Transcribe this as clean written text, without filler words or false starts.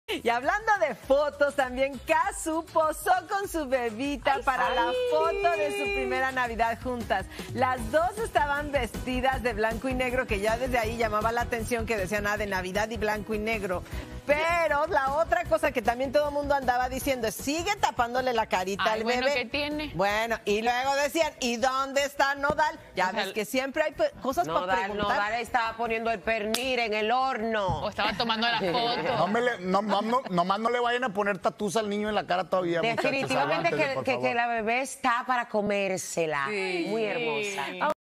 Y hablando de fotos, también Casu posó con su bebita para la foto de su primera Navidad juntas. Las dos estaban vestidas de blanco y negro, que ya desde ahí llamaba la atención que decían de Navidad y blanco y negro. Pero la otra cosa que también todo el mundo andaba diciendo es, sigue tapándole la carita al bebé. ¿Qué tiene? Bueno, y luego decían, ¿y dónde está Nodal? Ya ves que siempre hay cosas para preguntar. Nodal estaba poniendo el pernil en el horno. O estaba tomando la foto. Nomás no le vayan a poner tatús al niño en la cara todavía, Definitivamente muchachos, que la bebé está para comérsela. Sí. Muy hermosa.